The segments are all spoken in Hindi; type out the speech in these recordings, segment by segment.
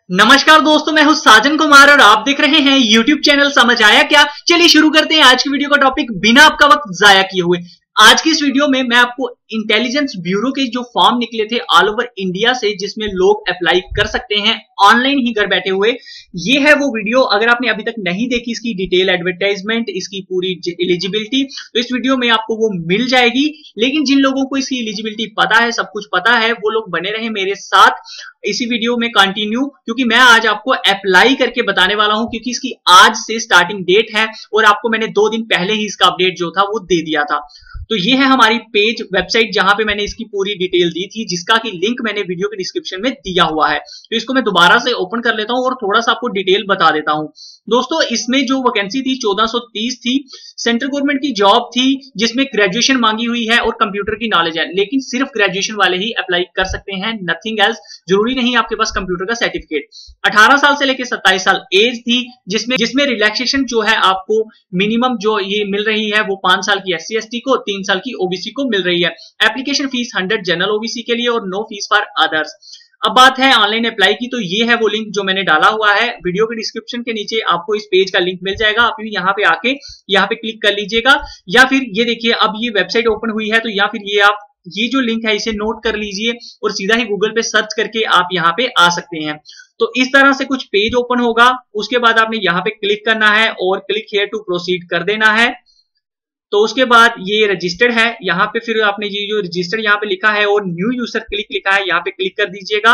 नमस्कार दोस्तों, मैं हूं साजन कुमार और आप देख रहे हैं YouTube चैनल समझ आया क्या। चलिए शुरू करते हैं आज की वीडियो का टॉपिक बिना आपका वक्त जाया किए हुए। आज की इस वीडियो में मैं आपको इंटेलिजेंस ब्यूरो के जो फॉर्म निकले थे ऑल ओवर इंडिया से, जिसमें लोग अप्लाई कर सकते हैं ऑनलाइन ही घर बैठे हुए, ये है वो वीडियो। अगर आपने अभी तक नहीं देखी इसकी डिटेल एडवर्टाइजमेंट, इसकी पूरी एलिजिबिलिटी, तो इस वीडियो में आपको वो मिल जाएगी। लेकिन जिन लोगों को इसकी एलिजिबिलिटी पता है, सब कुछ पता है, वो लोग बने रहे मेरे साथ इसी वीडियो में कंटिन्यू, क्योंकि मैं आज आपको अप्लाई करके बताने वाला हूं, क्योंकि इसकी आज से स्टार्टिंग डेट है और आपको मैंने 2 दिन पहले ही इसका अपडेट जो था वो दे दिया था। तो ये है हमारी पेज वेबसाइट जहां पे मैंने इसकी पूरी डिटेल दी थी, जिसका की लिंक मैंने वीडियो के डिस्क्रिप्शन में दिया हुआ है। तो इसको मैं दोबारा से ओपन कर लेता हूं और थोड़ा सा आपको डिटेल बता देता हूं। दोस्तों, इसमें जो वैकेंसी थी 1430 थी, सेंट्रल गवर्नमेंट की जॉब थी, जिसमें ग्रेजुएशन मांगी हुई है और कंप्यूटर की नॉलेज है। लेकिन सिर्फ ग्रेजुएशन वाले ही अप्लाई कर सकते हैं, नथिंग एल्स। जरूरी नहीं आपके पास कंप्यूटर का सर्टिफिकेट। 18 साल से लेकर 27 साल एज थी, जिसमें रिलैक्सेशन जो है आपको मिनिमम जो ये मिल रही है वो 5 साल की SC ST को, 3 साल की OBC को मिल रही है। एप्लीकेशन फीस 100 जनरल OBC के लिए और नो फीस फॉर अदर्स। अब बात है ऑनलाइन अप्लाई की, तो ये है वो लिंक जो मैंने डाला हुआ है वीडियो के डिस्क्रिप्शन के नीचे। आपको इस पेज का लिंक मिल जाएगा, आप यहाँ पे आके यहाँ पे क्लिक कर लीजिएगा, या फिर ये देखिए अब ये वेबसाइट ओपन हुई है, तो या फिर ये जो लिंक है इसे नोट कर लीजिए और सीधा ही गूगल पे सर्च करके आप यहाँ पे आ सकते हैं। तो इस तरह से कुछ पेज ओपन होगा। उसके बाद आपने यहाँ पे क्लिक करना है और क्लिक हियर टू प्रोसीड कर देना है। तो उसके बाद ये रजिस्टर्ड है, यहाँ पे फिर आपने ये जो रजिस्टर्ड यहाँ पे लिखा है और न्यू यूजर क्लिक लिखा है, यहाँ पे क्लिक कर दीजिएगा।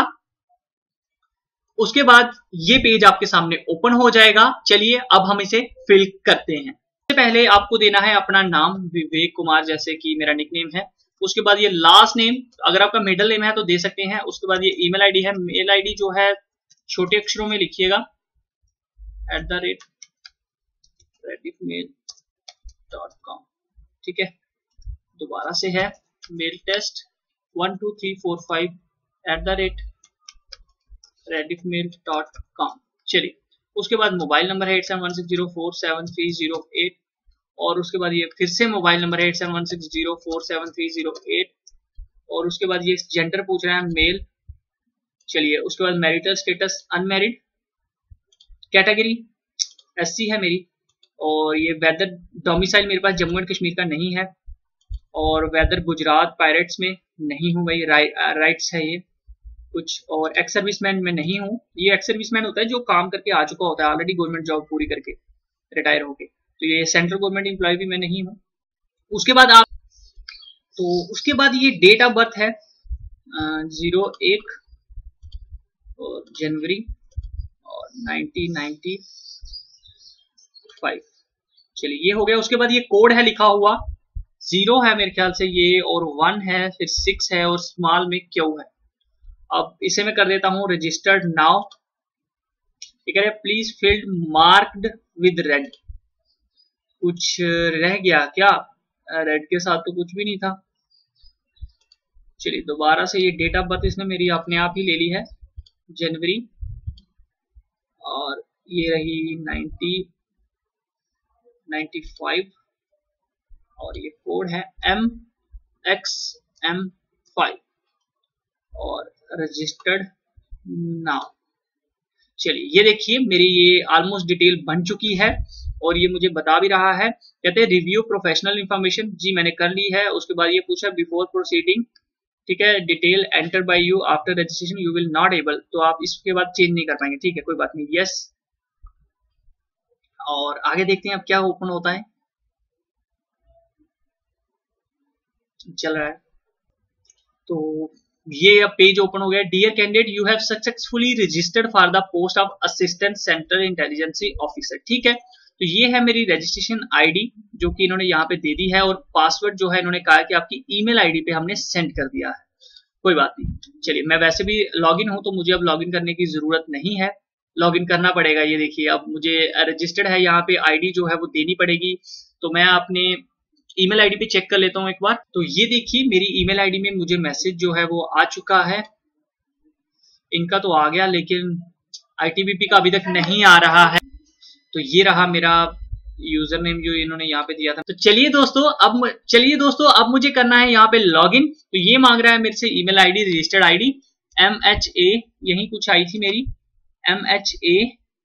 उसके बाद ये पेज आपके सामने ओपन हो जाएगा। चलिए अब हम इसे फिल करते हैं। सबसे पहले आपको देना है अपना नाम, विवेक कुमार जैसे कि मेरा निकनेम है। उसके बाद ये लास्ट नेम, अगर आपका मिडिल नेम है तो दे सकते हैं। उसके बाद ये ईमेल आईडी है, मेल आईडी जो है छोटे अक्षरों में लिखिएगा @rediffmail.com। ठीक है, दोबारा से है मेल टेस्ट 12345 @rediffmail.com। चलिए, उसके बाद मोबाइल नंबर है 8716047308 और उसके बाद ये फिर से मोबाइल नंबर है 8716047308 और उसके बाद ये जेंडर पूछ रहा है मेल। चलिए, उसके बाद marital status unmarried, category SC है मेरी, और ये वेदर डोमिसाइल मेरे पास जम्मू एंड कश्मीर का नहीं है, और वेदर गुजरात पायरेट्स में नहीं हूँ भाई, राइट्स है ये कुछ, और एक्स सर्विसमैन में नहीं हूँ। ये एक्स सर्विसमैन होता है जो काम करके आ चुका होता है ऑलरेडी, गवर्नमेंट जॉब पूरी करके रिटायर होके। तो ये सेंट्रल गवर्नमेंट एम्प्लॉय भी मैं नहीं हूँ। उसके बाद उसके बाद ये डेट ऑफ बर्थ है 01 और जनवरी और 1995। चलिए, ये हो गया। उसके बाद ये कोड है लिखा हुआ, 0 है मेरे ख्याल से ये, और 1 है, फिर 6 है और स्मॉल में Q है। अब इसे मैं कर देता हूं रजिस्टर्ड नाउ। ठीक है, please field marked with red. कुछ रह गया क्या? रेड के साथ तो कुछ भी नहीं था। चलिए, दोबारा से ये डेट ऑफ बर्थ इसने मेरी अपने आप ही ले ली है, जनवरी, और ये रही 95 और ये कोड है MXM5 और रजिस्टर्ड नाउ। चलिए, ये देखिए मेरी ये ऑलमोस्ट डिटेल बन चुकी है और ये मुझे बता भी रहा है, कहते हैं रिव्यू प्रोफेशनल इंफॉर्मेशन। जी मैंने कर ली है। उसके बाद ये पूछा बिफोर प्रोसीडिंग, ठीक है, detail enter by you after registration you will not able, तो आप इसके बाद चेंज नहीं कर पाएंगे। ठीक है, कोई बात नहीं, यस। और आगे देखते हैं अब क्या ओपन होता है, चल रहा है। तो ये अब पेज ओपन हो गया। Dear candidate, you have successfully registered for the post of assistant central intelligence officer. ठीक है, तो ये है मेरी रजिस्ट्रेशन आईडी जो कि इन्होंने यहाँ पे दे दी है, और पासवर्ड जो है इन्होंने कहा कि आपकी ईमेल आईडी पे हमने सेंड कर दिया है। कोई बात नहीं। चलिए, मैं वैसे भी लॉगिन हूं तो मुझे अब लॉगिन करने की जरूरत नहीं है, लॉगिन करना पड़ेगा। ये देखिए, अब मुझे रजिस्टर्ड है, यहाँ पे आईडी जो है वो देनी पड़ेगी। तो मैं अपने ईमेल आईडी पे चेक कर लेता हूं एक बार। तो ये देखिए मेरी ईमेल आईडी में मुझे मैसेज जो है वो आ चुका है। इनका तो आ गया, लेकिन ITBP का अभी तक नहीं आ रहा है। तो ये रहा मेरा यूजर नेम जो इन्होंने यहाँ पे दिया था। तो चलिए दोस्तों, अब मुझे करना है यहाँ पे लॉगिन। तो ये मांग रहा है मेरे से email ID, registered ID MHA, यही कुछ आई थी मेरी MHA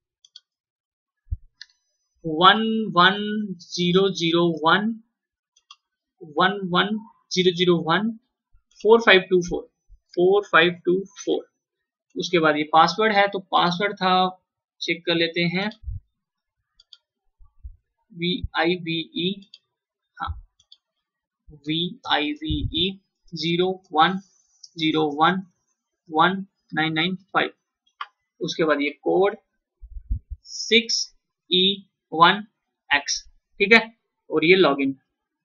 11001 4524 उसके बाद ये पासवर्ड है, तो पासवर्ड था, चेक कर लेते हैं, VIVE, हाँ VIVE 01011995। उसके बाद ये कोड 6E1X, ठीक है, और ये लॉगिन,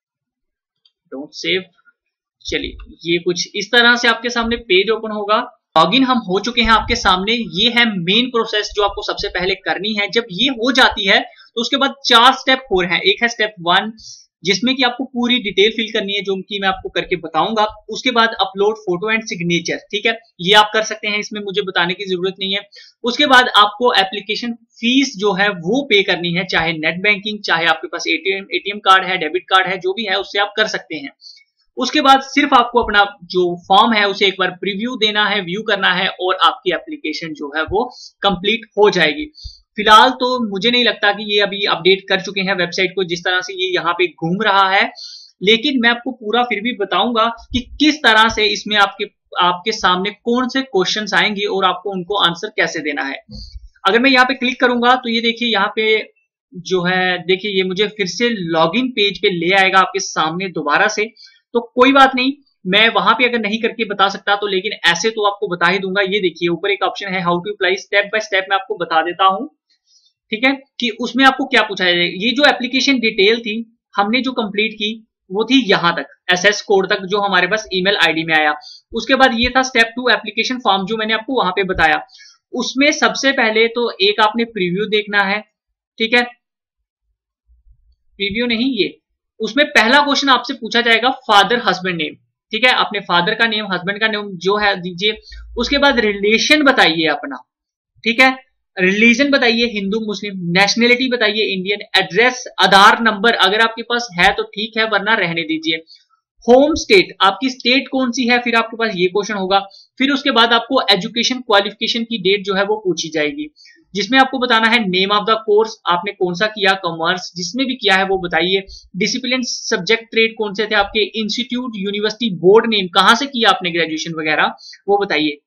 डोंट सेव। चलिए, ये कुछ इस तरह से आपके सामने पेज ओपन होगा। लॉगिन हम हो चुके हैं आपके सामने। ये है मेन प्रोसेस जो आपको सबसे पहले करनी है। जब ये हो जाती है तो उसके बाद 4 स्टेप और हैं। एक है स्टेप 1, जिसमें कि आपको पूरी डिटेल फिल करनी है, जो कि मैं आपको करके बताऊंगा। उसके बाद अपलोड फोटो एंड सिग्नेचर, ठीक है, ये आप कर सकते हैं, इसमें मुझे बताने की जरूरत नहीं है। उसके बाद आपको एप्लीकेशन फीस जो है वो पे करनी है, चाहे नेट बैंकिंग, चाहे आपके पास एटीएम कार्ड है, डेबिट कार्ड है, जो भी है उससे आप कर सकते हैं। उसके बाद सिर्फ आपको अपना जो फॉर्म है उसे एक बार प्रीव्यू देना है, व्यू करना है, और आपकी एप्लीकेशन जो है वो कंप्लीट हो जाएगी। फिलहाल तो मुझे नहीं लगता कि ये अभी अपडेट कर चुके हैं वेबसाइट को, जिस तरह से ये यहाँ पे घूम रहा है, लेकिन मैं आपको पूरा फिर भी बताऊंगा कि किस तरह से इसमें आपके सामने कौन से क्वेश्चंस आएंगे और आपको उनको आंसर कैसे देना है। अगर मैं यहाँ पे क्लिक करूंगा तो ये देखिए, यहाँ पे जो है, देखिए ये मुझे फिर से लॉगिन पेज पे ले आएगा आपके सामने दोबारा से। तो कोई बात नहीं, मैं वहां पे अगर नहीं करके बता सकता तो लेकिन ऐसे तो आपको बता ही दूंगा। ये देखिए ऊपर एक ऑप्शन है how to apply, step by step मैं आपको बता देता हूं, ठीक है, कि उसमें आपको क्या पूछा जाएगा। ये जो एप्लीकेशन डिटेल थी हमने जो कंप्लीट की वो थी यहां तक, SS कोड तक, जो हमारे पास ईमेल आईडी में आया। उसके बाद ये था स्टेप 2 एप्लीकेशन फॉर्म, जो मैंने आपको वहां पे बताया। उसमें सबसे पहले तो एक आपने प्रीव्यू देखना है, ठीक है, प्रीव्यू नहीं, ये उसमें पहला क्वेश्चन आपसे पूछा जाएगा फादर हस्बैंड नेम, ठीक है, अपने फादर का नेम, हस्बैंड का नेम जो है दीजिए। उसके बाद रिलेशन बताइए अपना, ठीक है, रिलीजन बताइए हिंदू मुस्लिम, नेशनलिटी बताइए इंडियन, एड्रेस आधार नंबर अगर आपके पास है तो ठीक है, वरना रहने दीजिए। होम स्टेट, आपकी स्टेट कौन सी है, फिर आपके पास ये क्वेश्चन होगा। फिर उसके बाद आपको एजुकेशन क्वालिफिकेशन की डेट जो है वो पूछी जाएगी, जिसमें आपको बताना है नेम ऑफ द कोर्स, आपने कौन सा किया, कॉमर्स जिसमें भी किया है वो बताइए। डिसिप्लिन सब्जेक्ट ट्रेड कौन से थे आपके, इंस्टीट्यूट, यूनिवर्सिटी, बोर्ड नेम, कहां से किया आपने ग्रेजुएशन वगैरह वो बताइए।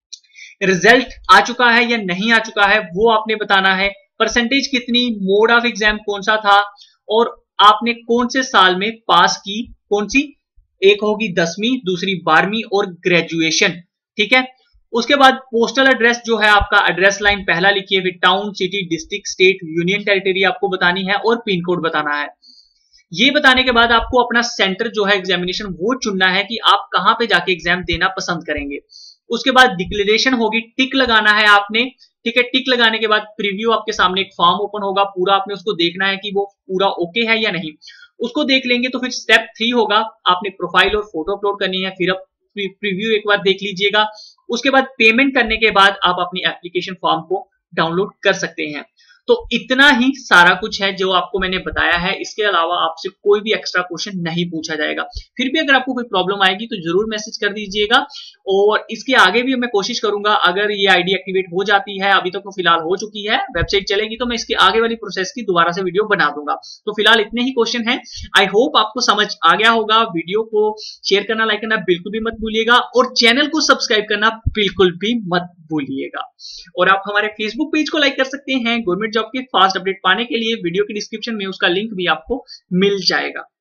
रिजल्ट आ चुका है या नहीं आ चुका है वो आपने बताना है। परसेंटेज कितनी, मोड ऑफ एग्जाम कौन सा था, और आपने कौन से साल में पास की, कौन सी, एक होगी 10वीं, दूसरी 12वीं और ग्रेजुएशन, ठीक है। उसके बाद पोस्टल एड्रेस जो है आपका, एड्रेस लाइन पहला लिखिए, फिर town, city, district, state, union territory आपको बतानी है, और पिन कोड बताना है। ये बताने के बाद आपको अपना सेंटर जो है एग्जामिनेशन वो चुनना है कि आप कहां पे जाके एग्जाम देना पसंद करेंगे। उसके बाद डिक्लेरेशन होगी, टिक लगाना है आपने, ठीक है। टिक लगाने के बाद प्रीव्यू आपके सामने एक फॉर्म ओपन होगा, पूरा आपने उसको देखना है कि वो पूरा ओके है या नहीं। उसको देख लेंगे तो फिर स्टेप 3 होगा, आपने प्रोफाइल और फोटो अपलोड करनी है, फिर आप प्रीव्यू एक बार देख लीजिएगा। उसके बाद पेमेंट करने के बाद आप अपनी एप्लीकेशन फॉर्म को डाउनलोड कर सकते हैं। तो इतना ही सारा कुछ है जो आपको मैंने बताया है, इसके अलावा आपसे कोई भी एक्स्ट्रा क्वेश्चन नहीं पूछा जाएगा। फिर भी अगर आपको कोई प्रॉब्लम आएगी तो जरूर मैसेज कर दीजिएगा, और इसके आगे भी मैं कोशिश करूंगा, अगर ये आईडी एक्टिवेट हो जाती है, अभी तक तो फिलहाल हो चुकी है, वेबसाइट चलेगी तो मैं इसके आगे वाली प्रोसेस की दोबारा से वीडियो बना दूंगा। तो फिलहाल इतने ही क्वेश्चन है, आई होप आपको समझ आ गया होगा। वीडियो को शेयर करना, लाइक करना बिल्कुल भी मत भूलिएगा, और चैनल को सब्सक्राइब करना बिल्कुल भी मत भूलिएगा। और आप हमारे फेसबुक पेज को लाइक कर सकते हैं, गवर्नमेंट जॉब के फास्ट अपडेट पाने के लिए वीडियो के डिस्क्रिप्शन में उसका लिंक भी आपको मिल जाएगा।